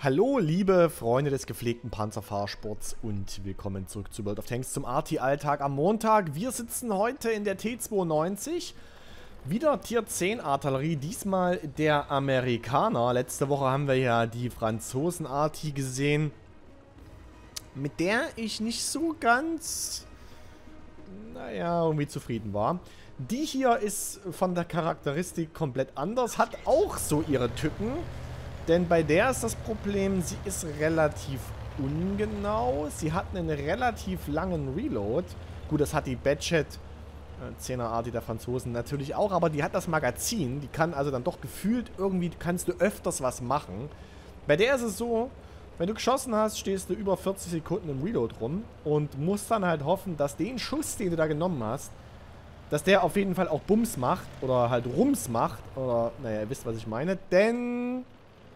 Hallo, liebe Freunde des gepflegten Panzerfahrsports und willkommen zurück zu World of Tanks zum Arty-Alltag am Montag. Wir sitzen heute in der T92, wieder Tier 10 Artillerie, diesmal der Amerikaner. Letzte Woche haben wir ja die Franzosen-Arty gesehen, mit der ich nicht so ganz, naja, irgendwie zufrieden war. Die hier ist von der Charakteristik komplett anders, hat auch so ihre Tücken. Denn bei der ist das Problem, sie ist relativ ungenau. Sie hat einen relativ langen Reload. Gut, das hat die Batchet 10er Arty der Franzosen natürlich auch, aber die hat das Magazin. Die kann also dann doch gefühlt irgendwie, kannst du öfters was machen. Bei der ist es so, wenn du geschossen hast, stehst du über 40 Sekunden im Reload rum und musst dann halt hoffen, dass den Schuss, den du da genommen hast, dass der auf jeden Fall auch Bums macht oder halt Rums macht. Oder, naja, ihr wisst, was ich meine. Denn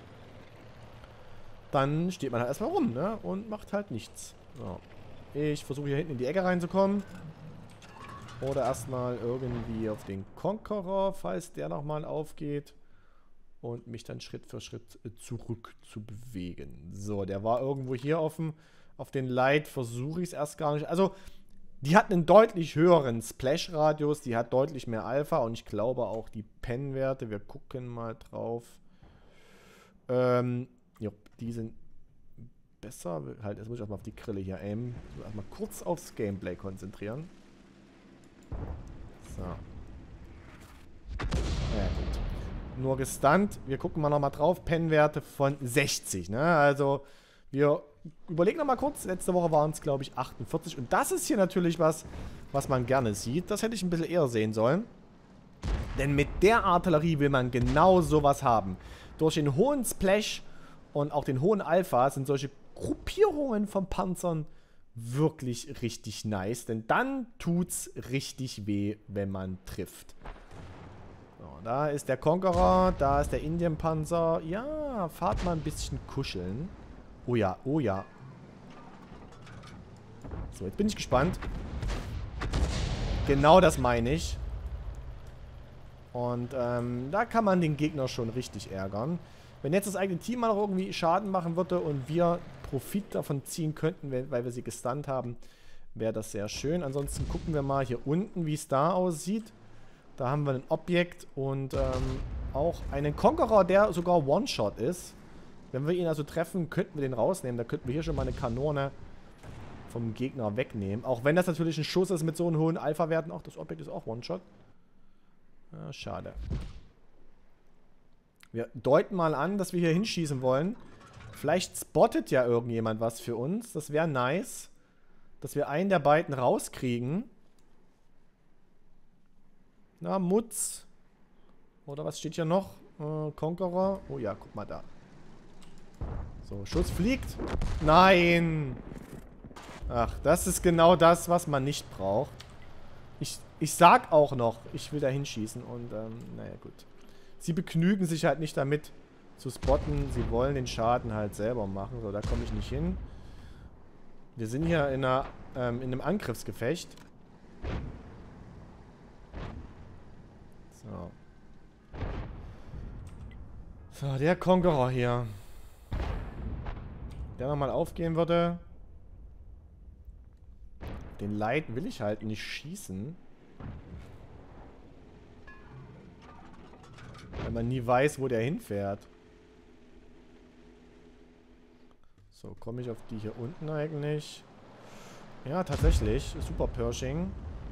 dann steht man halt erstmal rum, ne? Und macht halt nichts. So. Ich versuche hier hinten in die Ecke reinzukommen. Oder erstmal irgendwie auf den Conqueror, falls der nochmal aufgeht. Und mich dann Schritt für Schritt zurück zu bewegen. So, der war irgendwo hier auf den Light. Versuche ich es erst gar nicht. Also, die hat einen deutlich höheren Splash-Radius. Die hat deutlich mehr Alpha. Und ich glaube auch die Pen-Werte. Wir gucken mal drauf. Jo, die sind besser. Halt, jetzt muss ich erstmal auf die Grille hier aimen. Ich muss erstmal kurz aufs Gameplay konzentrieren. So. Ja, gut. Nur gestunt. Wir gucken mal nochmal drauf. Pen-Werte von 60, ne? Also, wir überlegen nochmal kurz. Letzte Woche waren es, glaube ich, 48. Und das ist hier natürlich was man gerne sieht. Das hätte ich ein bisschen eher sehen sollen. Denn mit der Artillerie will man genau sowas haben. Durch den hohen Splash und auch den hohen Alpha sind solche Gruppierungen von Panzern wirklich richtig nice. Denn dann tut's richtig weh, wenn man trifft. So, da ist der Conqueror, da ist der Indienpanzer. Ja, fahrt mal ein bisschen kuscheln. Oh ja, oh ja. So, jetzt bin ich gespannt. Genau das meine ich. Und da kann man den Gegner schon richtig ärgern. Wenn jetzt das eigene Team mal noch irgendwie Schaden machen würde und wir Profit davon ziehen könnten, weil wir sie gestunt haben, wäre das sehr schön. Ansonsten gucken wir mal hier unten, wie es da aussieht. Da haben wir ein Objekt und auch einen Conqueror, der sogar One-Shot ist. Wenn wir ihn also treffen, könnten wir den rausnehmen. Da könnten wir hier schon mal eine Kanone vom Gegner wegnehmen. Auch wenn das natürlich ein Schuss ist mit so einen hohen Alpha-Werten. Auch das Objekt ist auch One-Shot. Ja, schade. Wir deuten mal an, dass wir hier hinschießen wollen. Vielleicht spottet ja irgendjemand was für uns. Das wäre nice. Dass wir einen der beiden rauskriegen. Na, Mutz. Oder was steht hier noch? Conqueror. Oh ja, guck mal da. So, Schuss fliegt. Nein. Ach, das ist genau das, was man nicht braucht. Ich sag auch noch, ich will da hinschießen und, naja, gut. Sie begnügen sich halt nicht damit zu spotten. Sie wollen den Schaden halt selber machen. So, da komme ich nicht hin. Wir sind hier in einem Angriffsgefecht. So. So, der Conqueror hier. Der nochmal aufgehen würde. Den Light will ich halt nicht schießen. Weil man nie weiß, wo der hinfährt. So, komme ich auf die hier unten eigentlich? Ja, tatsächlich. Super Pershing.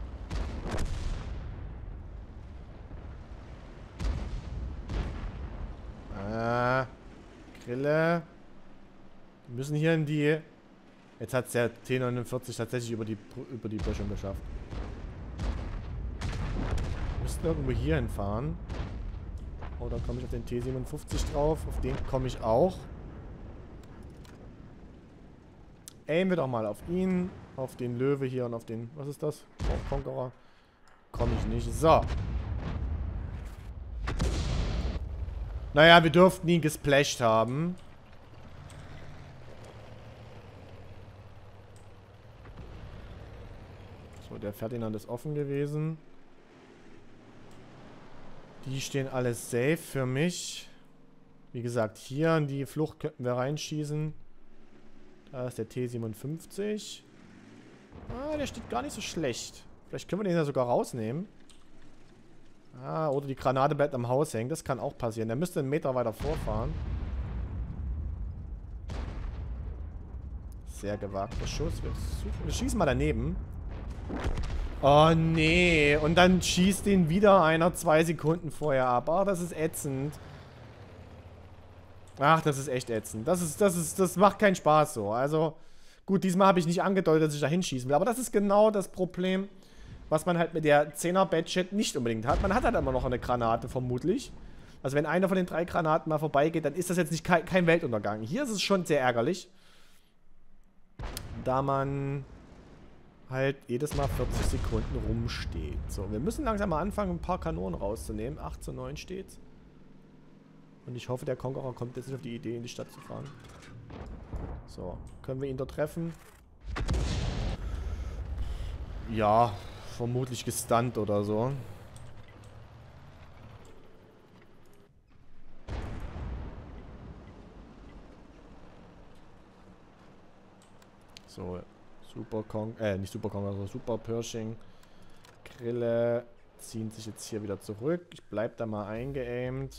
Grille. Wir müssen hier in die... Jetzt hat es der T49 tatsächlich über die Böschung geschafft. Wir müssten irgendwo hier hinfahren. Oh, da komme ich auf den T57 drauf. Auf den komme ich auch. Aimen wir doch mal auf ihn. Auf den Löwe hier und auf den... Was ist das? Auf Conqueror. Komme ich nicht. So. Naja, wir dürften ihn gesplasht haben. So, der Ferdinand ist offen gewesen. Die stehen alles safe für mich. Wie gesagt, hier in die Flucht könnten wir reinschießen. Da ist der T57. Ah, der steht gar nicht so schlecht. Vielleicht können wir den ja sogar rausnehmen. Ah, oder die Granate bleibt am Haus hängen. Das kann auch passieren. Der müsste einen Meter weiter vorfahren. Sehr gewagter Schuss. Wir schießen mal daneben. Oh, nee. Und dann schießt den wieder einer 2 Sekunden vorher ab. Ah, das ist ätzend. Ach, das ist echt ätzend. Das macht keinen Spaß so. Also, gut, diesmal habe ich nicht angedeutet, dass ich da hinschießen will. Aber das ist genau das Problem, was man halt mit der 10er Badget nicht unbedingt hat. Man hat halt immer noch eine Granate, vermutlich. Also, wenn einer von den 3 Granaten mal vorbeigeht, dann ist das jetzt nicht kein Weltuntergang. Hier ist es schon sehr ärgerlich. Da man halt jedes Mal 40 Sekunden rumsteht. So, wir müssen langsam mal anfangen, ein paar Kanonen rauszunehmen. 8 zu 9 steht's. Und ich hoffe, der Conqueror kommt jetzt nicht auf die Idee, in die Stadt zu fahren. So, können wir ihn dort treffen? Ja, vermutlich gestunt oder so. So, nicht Super Conqueror, sondern Super Pershing. Grille ziehen sich jetzt hier wieder zurück. Ich bleib da mal eingeaimt.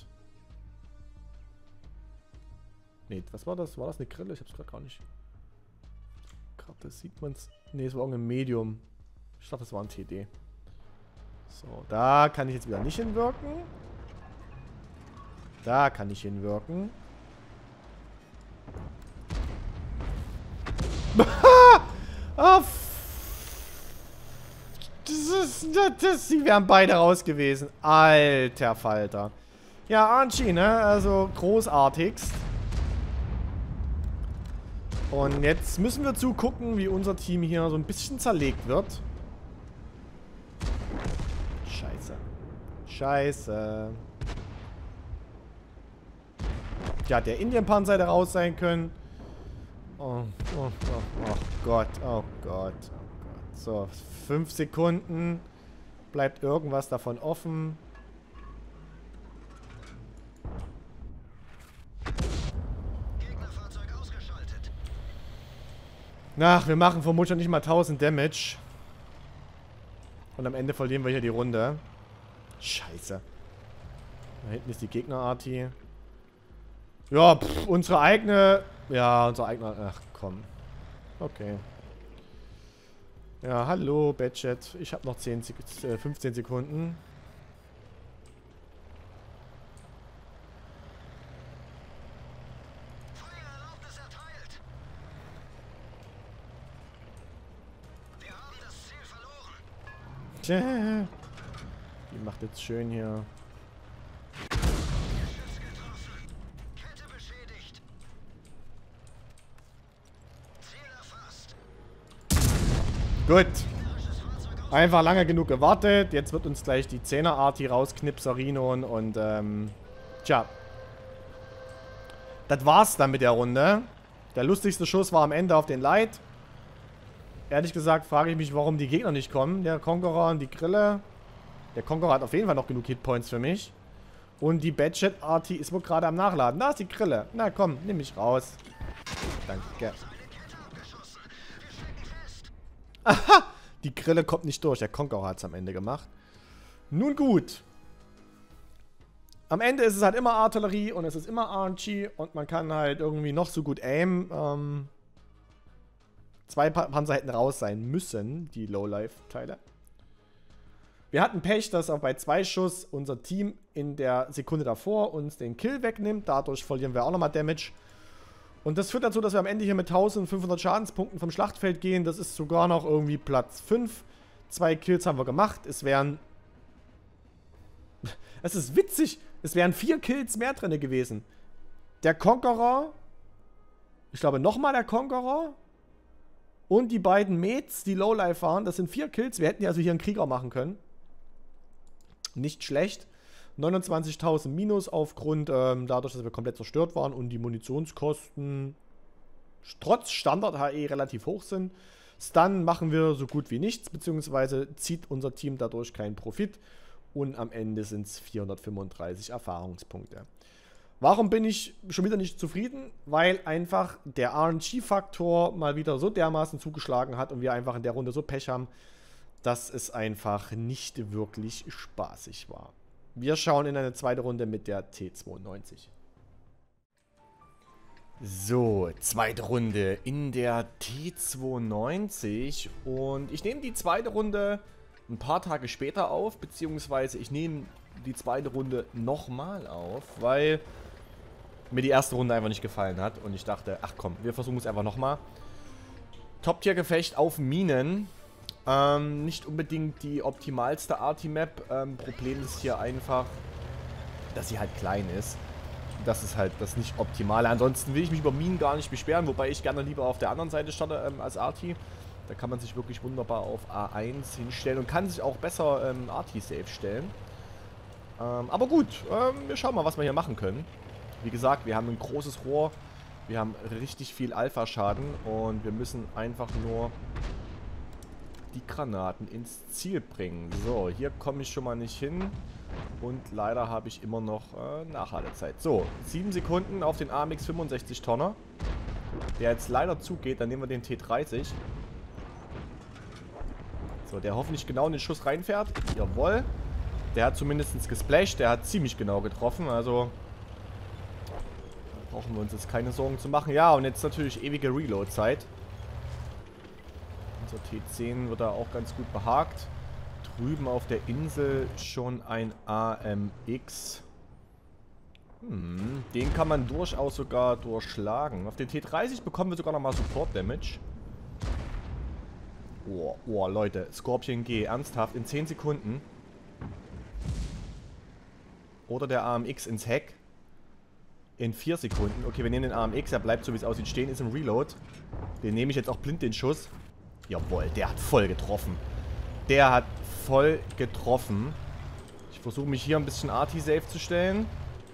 Ne, was war das? War das eine Grille? Ich hab's gerade gar nicht. Karte sieht man's. Ne, es war irgendein Medium. Ich dachte, das war ein TD. So, da kann ich jetzt wieder nicht hinwirken. Da kann ich hinwirken. Oh, sie wären beide raus gewesen. Alter Falter. Ja, Archie, ne? Also großartigst. Und jetzt müssen wir zugucken, wie unser Team hier so ein bisschen zerlegt wird. Scheiße. Scheiße. Ja, der Indienpanzer hätte raus sein können. Oh Gott, oh Gott, oh Gott. So, 5 Sekunden. Bleibt irgendwas davon offen. Gegnerfahrzeug ausgeschaltet. Ach, wir machen vermutlich nicht mal 1000 Damage. Und am Ende verlieren wir hier die Runde. Scheiße. Da hinten ist die Gegner-Arti. Ja, unsere eigene... Ja, unser eigener... Ach, komm. Okay. Ja, hallo, Badget. Ich habe noch 15 Sekunden. Feuererlaubnis erteilt. Wir haben das Ziel verloren. Tja. Die macht jetzt schön hier. Geschütz getroffen. Kette beschädigt. Ziel erfasst. Gut. Einfach lange genug gewartet. Jetzt wird uns gleich die 10er-Arti rausknipserinon und, tja. Das war's dann mit der Runde. Der lustigste Schuss war am Ende auf den Light. Ehrlich gesagt frage ich mich, warum die Gegner nicht kommen. Der Conqueror und die Grille. Der Conqueror hat auf jeden Fall noch genug Hitpoints für mich. Und die Badget-Arti ist wohl gerade am Nachladen. Da ist die Grille. Na komm, nimm mich raus. Danke. Aha! Die Grille kommt nicht durch. Der Conqueror hat es am Ende gemacht. Nun gut. Am Ende ist es halt immer Artillerie und es ist immer Archie und man kann halt irgendwie noch so gut aimen. 2 Panzer hätten raus sein müssen, die Lowlife-Teile. Wir hatten Pech, dass auch bei 2 Schuss unser Team in der Sekunde davor uns den Kill wegnimmt. Dadurch verlieren wir auch nochmal Damage. Und das führt dazu, dass wir am Ende hier mit 1500 Schadenspunkten vom Schlachtfeld gehen. Das ist sogar noch irgendwie Platz 5. 2 Kills haben wir gemacht. Es wären... Es ist witzig. Es wären 4 Kills mehr drin gewesen. Der Conqueror. Ich glaube nochmal der Conqueror. Und die beiden Mates, die Lowlife waren. Das sind 4 Kills. Wir hätten ja also hier einen Krieger machen können. Nicht schlecht. 29.000 Minus aufgrund, dadurch, dass wir komplett zerstört waren und die Munitionskosten trotz Standard-HE relativ hoch sind. Stun machen wir so gut wie nichts, beziehungsweise zieht unser Team dadurch keinen Profit. Und am Ende sind es 435 Erfahrungspunkte. Warum bin ich schon wieder nicht zufrieden? Weil einfach der RNG-Faktor mal wieder so dermaßen zugeschlagen hat und wir einfach in der Runde so Pech haben, dass es einfach nicht wirklich spaßig war. Wir schauen in eine zweite Runde mit der T92. So, zweite Runde in der T92 und ich nehme die zweite Runde ein paar Tage später auf, beziehungsweise ich nehme die zweite Runde nochmal auf, weil mir die erste Runde einfach nicht gefallen hat und ich dachte, ach komm, wir versuchen es einfach nochmal. Top-Tier-Gefecht auf Minen. Nicht unbedingt die optimalste Arti-Map. Problem ist hier einfach, dass sie halt klein ist. Das ist halt das nicht Optimale. Ansonsten will ich mich über Minen gar nicht beschweren, wobei ich gerne lieber auf der anderen Seite starte als Arti. Da kann man sich wirklich wunderbar auf A1 hinstellen und kann sich auch besser Arti-Safe stellen. Aber gut, wir schauen mal, was wir hier machen können. Wie gesagt, wir haben ein großes Rohr, wir haben richtig viel Alpha-Schaden und wir müssen einfach nur die Granaten ins Ziel bringen. So, hier komme ich schon mal nicht hin und leider habe ich immer noch Nachladezeit. So, 7 Sekunden auf den AMX 65 Tonner, der jetzt leider zugeht. Dann nehmen wir den T30. So, der hoffentlich genau in den Schuss reinfährt. Jawohl. Der hat zumindest gesplasht, der hat ziemlich genau getroffen, also brauchen wir uns jetzt keine Sorgen zu machen. Ja, und jetzt natürlich ewige Reload-Zeit. Unser T10 wird da auch ganz gut behagt. Drüben auf der Insel schon ein AMX. Den kann man durchaus sogar durchschlagen. Auf den T30 bekommen wir sogar nochmal Support-Damage. Oh, Leute. Scorpion G. Ernsthaft, in 10 Sekunden. Oder der AMX ins Heck. In 4 Sekunden. Okay, wir nehmen den AMX. Er bleibt so, wie es aussieht, stehen. Ist im Reload. Den nehme ich jetzt auch blind, den Schuss. Jawohl, der hat voll getroffen. Der hat voll getroffen. Ich versuche mich hier ein bisschen Arti-Safe zu stellen.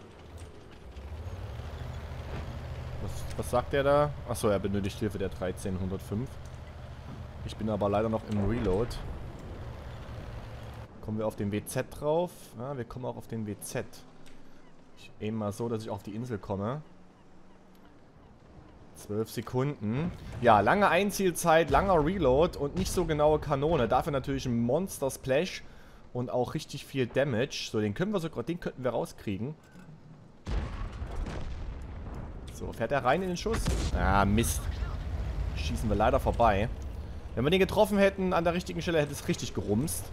Was sagt der da? Achso, er benötigt Hilfe der 13105. Ich bin aber leider noch im Reload. Kommen wir auf den WZ drauf? Ja, wir kommen auch auf den WZ. Ich aim mal so, dass ich auf die Insel komme. 12 Sekunden. Ja, lange Einzielzeit, langer Reload und nicht so genaue Kanone. Dafür natürlich ein Monster Splash und auch richtig viel Damage. So, den können wir sogar, den könnten wir rauskriegen. So, fährt er rein in den Schuss? Ah, Mist. Schießen wir leider vorbei. Wenn wir den getroffen hätten an der richtigen Stelle, hätte es richtig gerumst.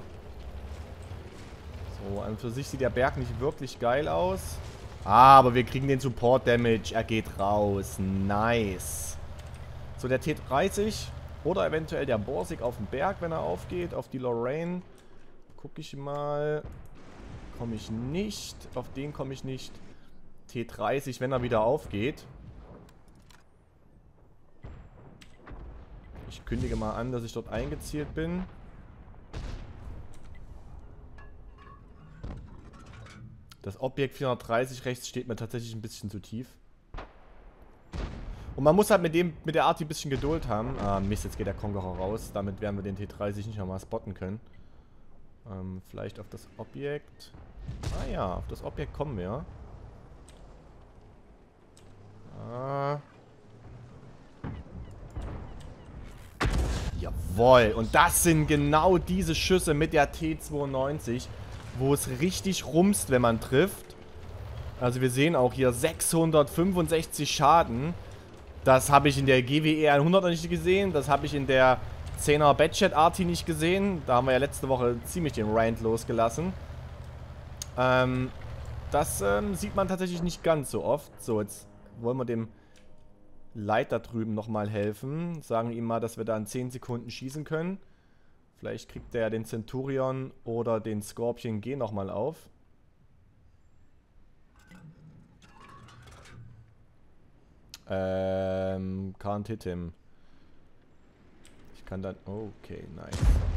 So, an für sich sieht der Berg nicht wirklich geil aus. Aber wir kriegen den Support Damage. Er geht raus. Nice. So, der T30 oder eventuell der Borsig auf dem Berg, wenn er aufgeht. Auf die Lorraine. Gucke ich mal. Komme ich nicht. Auf den komme ich nicht. T30, wenn er wieder aufgeht. Ich kündige mal an, dass ich dort eingezielt bin. Das Objekt 430 rechts steht mir tatsächlich ein bisschen zu tief. Und man muss halt mit der Arti ein bisschen Geduld haben. Ah, Mist, jetzt geht der Conqueror raus. Damit werden wir den T30 nicht nochmal spotten können. Vielleicht auf das Objekt. Ah ja, auf das Objekt kommen wir. Jawohl. Und das sind genau diese Schüsse mit der T92, wo es richtig rumst, wenn man trifft. Also wir sehen auch hier 665 Schaden. Das habe ich in der GWE 100 noch nicht gesehen. Das habe ich in der 10er Badchat Arti nicht gesehen. Da haben wir ja letzte Woche ziemlich den Rant losgelassen. Das sieht man tatsächlich nicht ganz so oft. So, jetzt wollen wir dem Leiter drüben nochmal helfen. Sagen ihm mal, dass wir da in 10 Sekunden schießen können. Vielleicht kriegt der den Centurion oder den Scorpion G nochmal auf. Can't hit him. Ich kann dann... Okay, nice.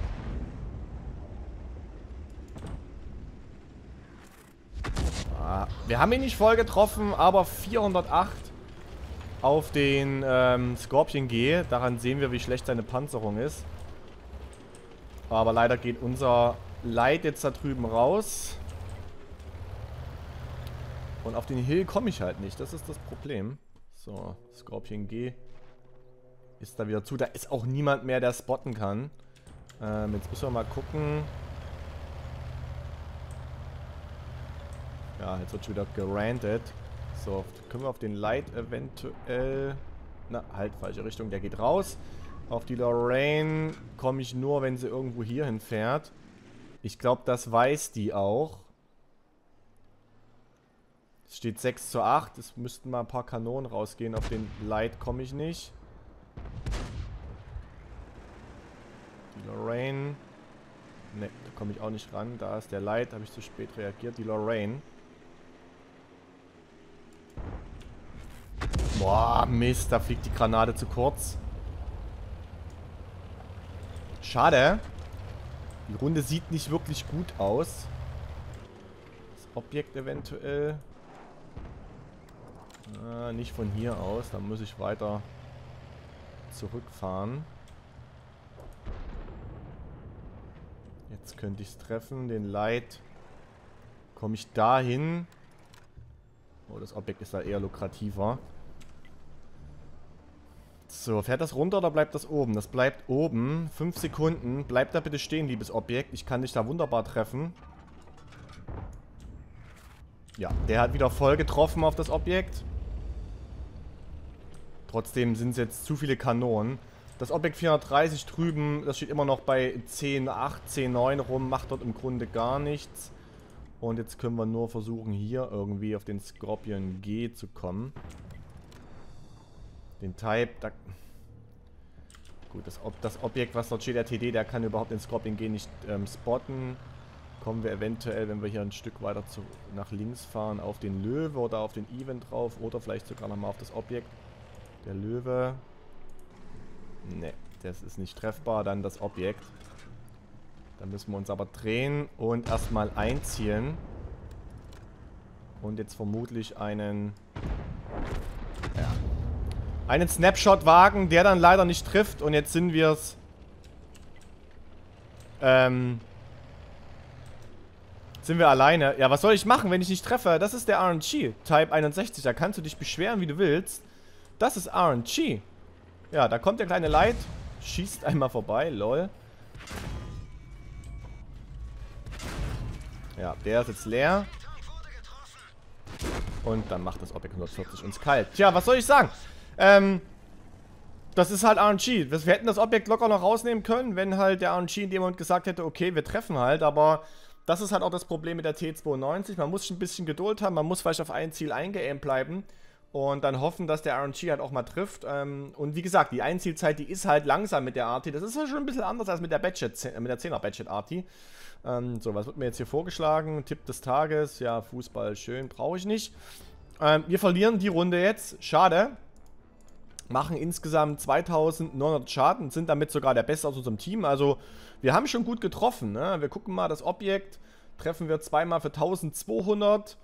Wir haben ihn nicht voll getroffen, aber 408 auf den Scorpion G. Daran sehen wir, wie schlecht seine Panzerung ist. Aber leider geht unser Light jetzt da drüben raus. Und auf den Hill komme ich halt nicht. Das ist das Problem. So, Scorpion G ist da wieder zu. Da ist auch niemand mehr, der spotten kann. Jetzt müssen wir mal gucken. Ja, jetzt wird schon wieder gerantet. So, können wir auf den Light eventuell... Na, halt, falsche Richtung. Der geht raus. Auf die Lorraine komme ich nur, wenn sie irgendwo hier hinfährt. Ich glaube, das weiß die auch. Es steht 6:8. Es müssten mal ein paar Kanonen rausgehen. Auf den Light komme ich nicht. Die Lorraine. Ne, da komme ich auch nicht ran. Da ist der Light. Habe ich zu spät reagiert. Die Lorraine. Boah, Mist. Da fliegt die Granate zu kurz. Schade. Die Runde sieht nicht wirklich gut aus. Das Objekt eventuell. Nicht von hier aus. Dann muss ich weiter zurückfahren. Jetzt könnte ich es treffen. Den Light. Komme ich da hin? Oh, das Objekt ist da eher lukrativer. So, fährt das runter oder bleibt das oben? Das bleibt oben. 5 Sekunden. Bleibt da bitte stehen, liebes Objekt. Ich kann dich da wunderbar treffen. Ja, der hat wieder voll getroffen auf das Objekt. Trotzdem sind es jetzt zu viele Kanonen. Das Objekt 430 drüben, das steht immer noch bei 10,8, 10,9 rum. Macht dort im Grunde gar nichts. Und jetzt können wir nur versuchen, hier irgendwie auf den Scorpion G zu kommen. Den Type, da... Gut, das Objekt, was dort steht, der TD, der kann überhaupt den Scorpion G nicht spotten. Kommen wir eventuell, wenn wir hier ein Stück weiter nach links fahren, auf den Löwe oder auf den Event drauf. Oder vielleicht sogar nochmal auf das Objekt. Der Löwe... Ne, das ist nicht treffbar. Dann das Objekt. Dann müssen wir uns aber drehen und erstmal einzielen. Und jetzt vermutlich einen... Ja. Einen Snapshot wagen, der dann leider nicht trifft. Und jetzt sind wir es... Sind wir alleine. Ja, was soll ich machen, wenn ich nicht treffe? Das ist der RNG. Type 61. Da kannst du dich beschweren, wie du willst. Das ist RNG. Ja, da kommt der kleine Light. Schießt einmal vorbei. Lol. Ja, der ist jetzt leer. Und dann macht das Objekt 140 uns kalt. Tja, was soll ich sagen? Das ist halt RNG. Wir hätten das Objekt locker noch rausnehmen können, wenn halt der RNG in dem Moment gesagt hätte, okay, wir treffen halt, aber das ist halt auch das Problem mit der T92. Man muss ein bisschen Geduld haben, man muss vielleicht auf ein Ziel eingeaimt bleiben und dann hoffen, dass der RNG halt auch mal trifft. Und wie gesagt, die Einzielzeit, die ist halt langsam mit der Arti. Das ist ja schon ein bisschen anders als mit der 10er Badget Arti. So, was wird mir jetzt hier vorgeschlagen? Tipp des Tages. Ja, Fußball, schön, brauche ich nicht. Wir verlieren die Runde jetzt. Schade. Machen insgesamt 2900 Schaden, sind damit sogar der Beste aus unserem Team. Also, wir haben schon gut getroffen, ne? Wir gucken mal, das Objekt treffen wir zweimal für 1200.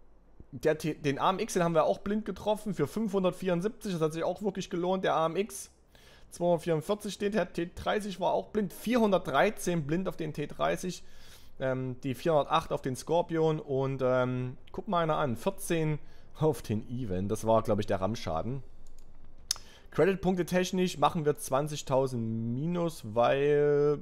Den AMX, den haben wir auch blind getroffen für 574. Das hat sich auch wirklich gelohnt, der AMX. 244 steht, der T30 war auch blind. 413 blind auf den T30. Die 408 auf den Scorpion. Und guck mal einer an, 14 auf den Event. Das war, glaube ich, der RAM-Schaden. Credit-Punkte technisch machen wir 20.000 minus, weil...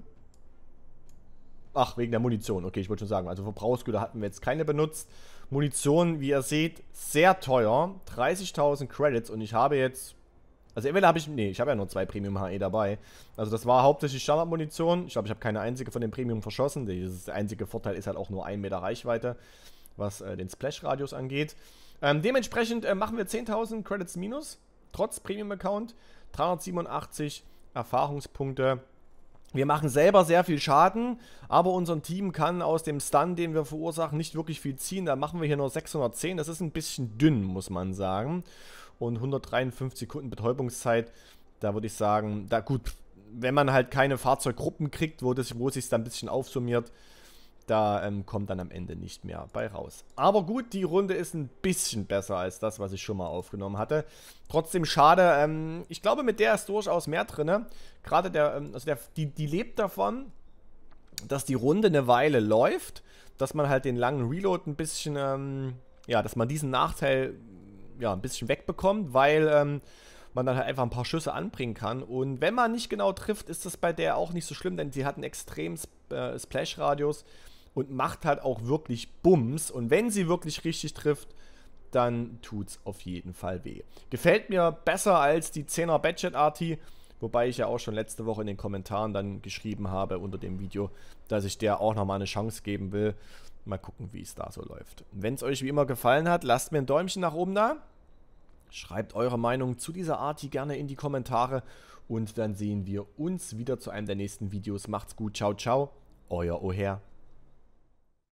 Ach, wegen der Munition. Okay, ich wollte schon sagen, also Verbrauchsgüter hatten wir jetzt keine benutzt. Munition, wie ihr seht, sehr teuer. 30.000 Credits und ich habe jetzt... Also entweder habe ich... Nee, ich habe ja nur 2 Premium-HE dabei. Also das war hauptsächlich Standardmunition. Ich glaube, ich habe keine einzige von den Premium verschossen. Der einzige Vorteil ist halt auch nur 1 Meter Reichweite, was den Splash-Radius angeht. Dementsprechend machen wir 10.000 Credits minus. Trotz Premium-Account, 387 Erfahrungspunkte. Wir machen selber sehr viel Schaden, aber unser Team kann aus dem Stun, den wir verursachen, nicht wirklich viel ziehen. Da machen wir hier nur 610. Das ist ein bisschen dünn, muss man sagen. Und 153 Sekunden Betäubungszeit, da würde ich sagen, da gut, wenn man halt keine Fahrzeuggruppen kriegt, wo es sich dann ein bisschen aufsummiert, da kommt dann am Ende nicht mehr bei raus. Aber gut, die Runde ist ein bisschen besser als das, was ich schon mal aufgenommen hatte. Trotzdem schade. Ich glaube, mit der ist durchaus mehr drin. Gerade die lebt davon, dass die Runde eine Weile läuft, dass man halt den langen Reload ein bisschen ja, dass man diesen Nachteil ja, ein bisschen wegbekommt, weil man dann halt einfach ein paar Schüsse anbringen kann. Und wenn man nicht genau trifft, ist das bei der auch nicht so schlimm, denn sie hat einen extremen Splash-Radius und macht halt auch wirklich Bums. Und wenn sie wirklich richtig trifft, dann tut's auf jeden Fall weh. Gefällt mir besser als die 10er Badget Arti, wobei ich ja auch schon letzte Woche in den Kommentaren dann geschrieben habe unter dem Video, dass ich der auch nochmal eine Chance geben will. Mal gucken, wie es da so läuft. Wenn es euch wie immer gefallen hat, lasst mir ein Däumchen nach oben da. Schreibt eure Meinung zu dieser Arti gerne in die Kommentare. Und dann sehen wir uns wieder zu einem der nächsten Videos. Macht's gut, ciao, ciao. Euer Oher.